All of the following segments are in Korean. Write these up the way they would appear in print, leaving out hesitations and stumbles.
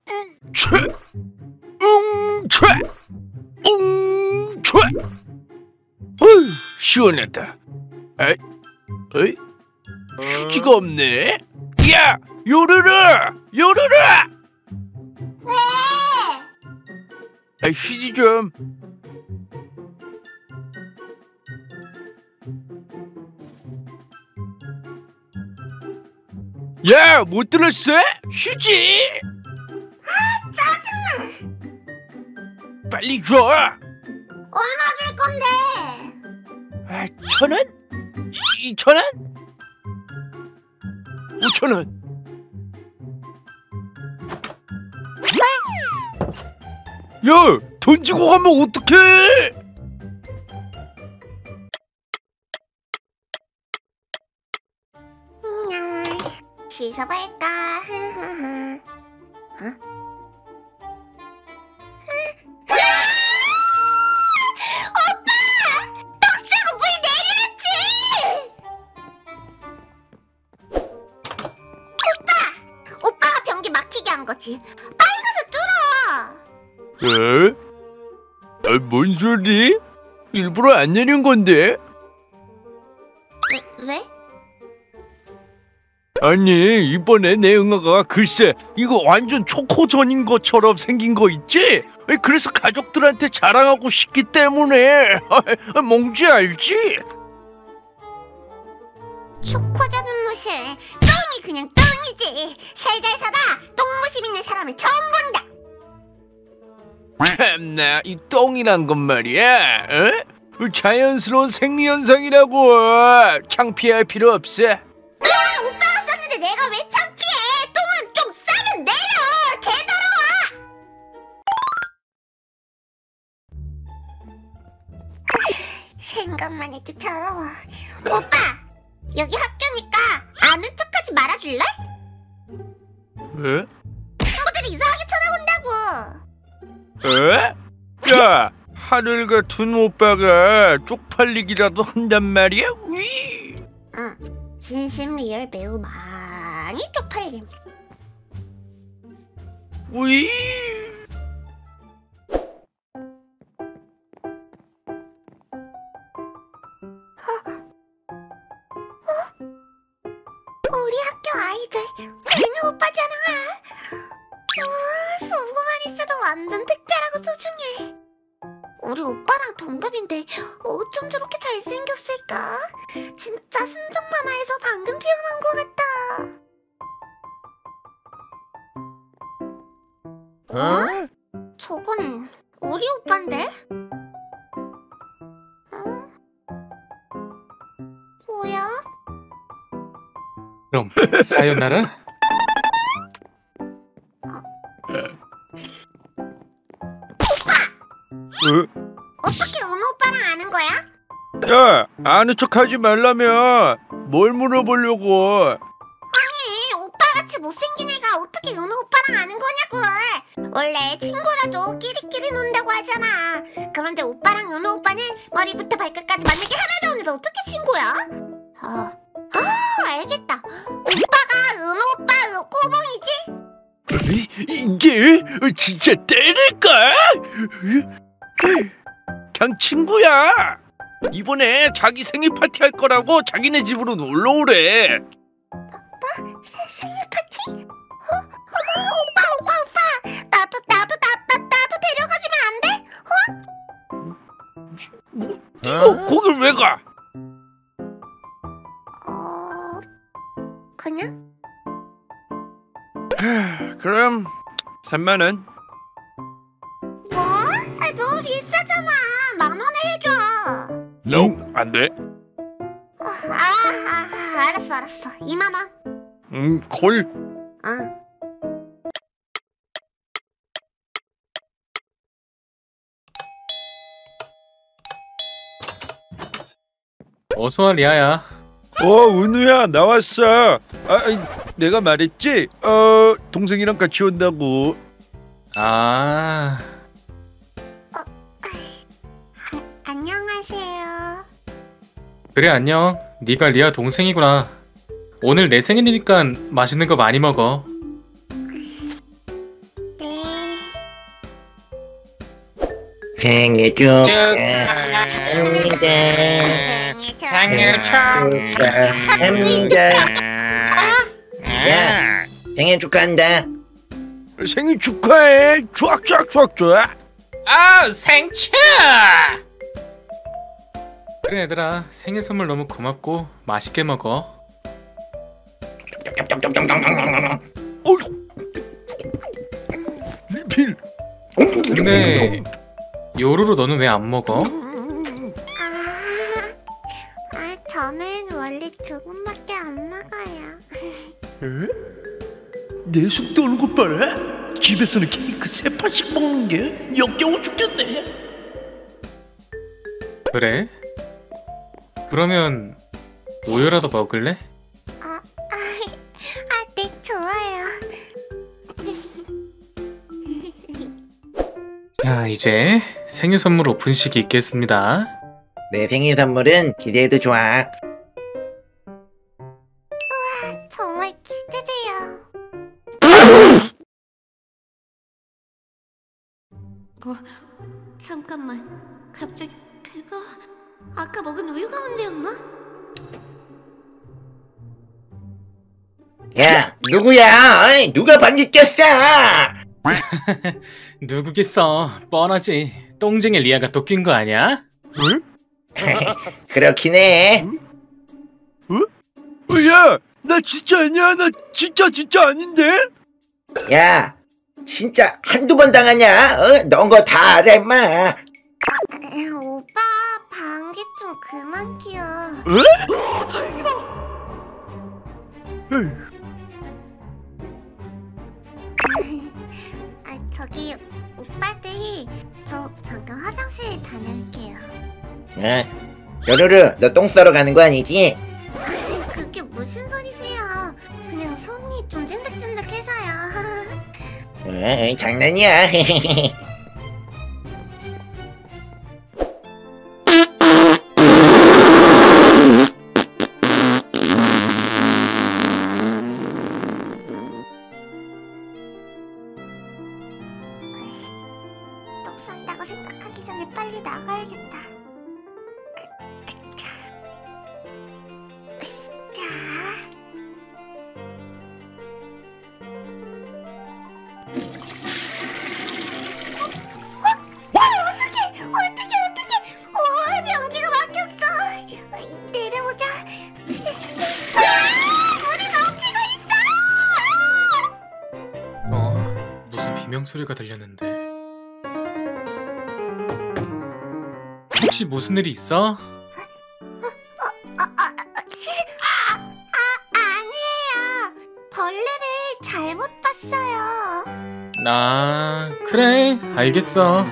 웅채 웅채 웅채. 어휴, 시원하다. 에이, 휴지가 없네. 야, 요르르 요르르. 왜? 휴지 좀. 야, 못 들었어? 휴지. 짜증나. 빨리 줘. 얼마 줄 건데? 1,000원? 2,000원? 5,000원. 야, 던지고 가면 어떡해? 씻어볼까? 어? 오빠! 똥 싸고 물 내리랬지! 오빠가 변기 막히게 한 거지. 빨리 가서 뚫어! 에? 뭔 소리? 일부러 안 내린 건데? 왜? 아니, 이번에 내 응아가 글쎄 이거 완전 초코전인 것처럼 생긴 거 있지? 그래서 가족들한테 자랑하고 싶기 때문에. 뭔지 알지? 초코전은 무슨, 똥이 그냥 똥이지. 살다 살아 똥무심 있는 사람을 처음 본다. 참나, 이 똥이란 건 말이야, 어? 자연스러운 생리현상이라고. 창피할 필요 없어. 똥은 오빠가 썼는데 내가 왜 창피해? 똥은 좀 싸면 내려. 개더러워. 생각만 해도 더러워. 오빠, 여기 학교니까 아는 척하지 말아줄래? 왜? 친구들이 이상하게 쳐다본다고. 에? 야, 하늘 같은 오빠가 쪽팔리기라도 한단 말이야? 위. 응, 진심 리얼 매우 많이 쪽팔림. 위. 우리 학교 아이들 민우 오빠잖아. 보고만 있어도 완전 특별하고 소중해. 우리 오빠랑 동갑인데 어쩜 저렇게 잘생겼을까? 진짜 순정 만화에서 방금 태어난 것 같다. 어? 저건 우리 오빠인데? 어? 뭐야? 그럼 사요나라? 어떻게 은호 오빠랑 아는 거야? 야, 아는 척하지 말라며. 뭘 물어보려고? 아니, 오빠같이 못생긴 애가 어떻게 은호 오빠랑 아는 거냐고. 원래 친구라도 끼리끼리 논다고 하잖아. 그런데 오빠랑 은호 오빠는 머리부터 발끝까지 맞는 게 하나도 없는데 어떻게 친구야? 알겠다. 오빠가 은호 오빠 꼬봉이지? 이게 진짜 때릴까? 그냥 친구야. 이번에 자기 생일 파티 할 거라고 자기네 집으로 놀러 오래. 오빠? 생일 파티? 오빠. 나도 데려가주면 안 돼? 네가 거길 왜 가? 그냥? 그럼 3만 원. 뭐? 너무 비싸잖아. 10,000원에 해줘. 안 돼. 알았어. 20,000원. 콜. 응. 어서와 리아야. 은우야, 나왔어. 내가 말했지? 동생이랑 같이 온다고. 아, 안녕하세요. 그래 안녕. 네가 리아 동생이구나. 오늘 내 생일이니까 맛있는 거 많이 먹어. 네. 생일 축하합니다. 생일 축하합니다. 야, 생일 축하한다. 생일 축하해. 쫙쫙쫙쫙. 아, 생축! 그래 얘들아, 생일 선물 너무 고맙고 맛있게 먹어. 리필. 근데 요루루 너는 왜 안 먹어? 저는 원래 조금밖에 안 먹어요. 에? 내 속 떠는 것 봐라. 집에서는 케이크 3판씩 먹는 게 역겨워 죽겠네. 그래? 그러면 우유라도 먹을래? 네, 좋아요. 자, 이제 생일 선물 오픈식이 있겠습니다. 내 생일 선물은 기대해도 좋아. 정말 기대돼요. 잠깐만. 갑자기 배가... 아까 먹은 우유가 문제였나? 야, 누구야? 어이, 누가 방귀 꼈어? 누구겠어? 뻔하지. 똥쟁이 리아가 또 낀 거 아니야? 응? 그렇긴 해. 야, 나 진짜 아니야. 나 진짜 아닌데. 야, 진짜 한두 번 당하냐? 넌 거 다 알아, 임마. 오빠, 방귀 좀 그만 뀌어. 에? 다행이다. 에이. 저기 오빠들, 저 잠깐 화장실 다녀올게요. 요루루, 너 똥 싸러 가는 거 아니지? 그게 무슨 소리세요? 그냥 손이 좀 찐득찐득해서요. 장난이야. 똥 싼다고 생각하기 전에 빨리 나가야겠다. 어떡해! 변기가 막혔어! 내려오자! 물이 넘치고 있어! 무슨 비명소리가 들렸는데. 혹시 무슨 일이 있어? 아니에요. 벌레를 잘못 봤어요. 아, 그래, 알겠어.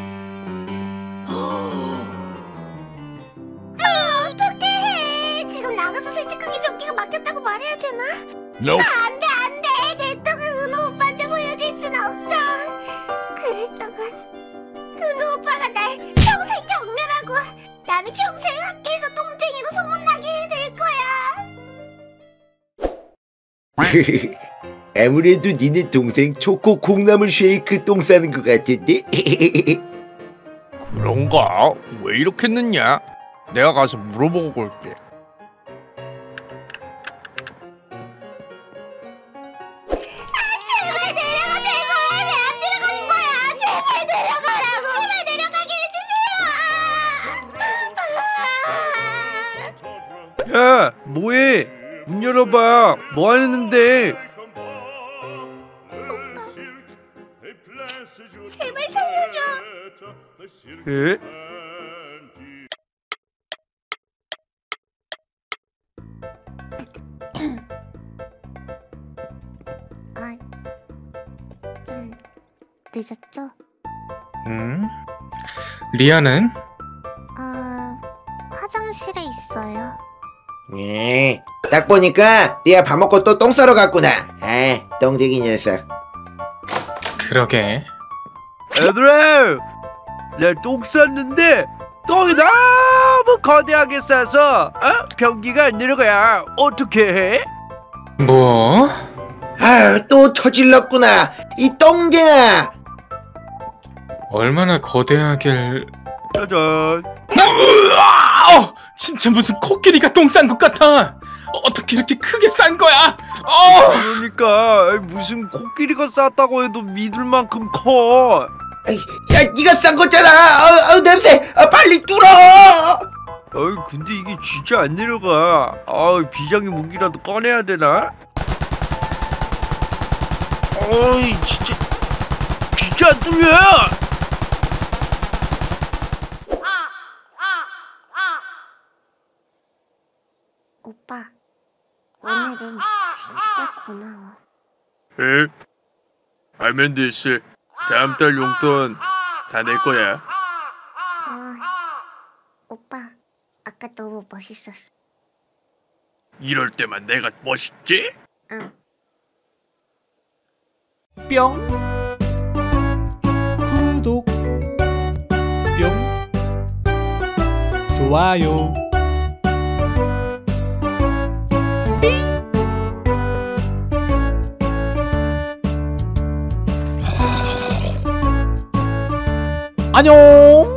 어떡해! 지금 나가서 솔직하게 변기가 막혔다고 말해야 되나? 안 돼! 내 똥을 은호 오빠한테 보여줄 순 없어. 그랬다간 은호 오빠가 날 평생 경멸하고 나는 평생 학교에서 똥쟁이로 소문나게 해줄 거야. 아무래도 니네 동생 초코 콩나물 쉐이크 똥 싸는 것 같은데? 그런가? 왜 이렇게 늦냐? 내가 가서 물어보고 올게. 제발 내려가, 제발! 왜 안 내려가는 거야? 제발 내려가라고! 제발 내려가게 해주세요! 야, 뭐해? 문 열어봐. 뭐 하는데? 제발 살려줘! 에? 좀 늦었죠? 리아는? 화장실에 있어요. 딱 보니까 리아 밥 먹고 또 똥 싸러 갔구나. 똥쟁이 녀석. 그러게. 얘들아, 내가 똥 쌌는데 똥이 너무 거대하게 싸서 변기가 안 내려가야 어떻게 해? 뭐? 또 처질렀구나. 이 똥쟁아. 얼마나 거대하길. 짜잔. 진짜 무슨 코끼리가 똥 싼 것 같아. 어떻게 이렇게 크게 싼 거야? 그러니까 무슨 코끼리가 쌌다고 해도 믿을 만큼 커. 야, 네가 싼 거잖아. 냄새. 빨리 뚫어. 근데 이게 진짜 안 내려가. 비장의 무기라도 꺼내야 되나? 진짜 안 뚫려. 오빠, 오늘은 진짜 고마워. 에? 알면드 씨, 다음 달 용돈 다 낼 거야. 오빠, 아까 너무 멋있었어. 이럴 때만 내가 멋있지? 응. 뿅 구독 뿅 좋아요 안녕.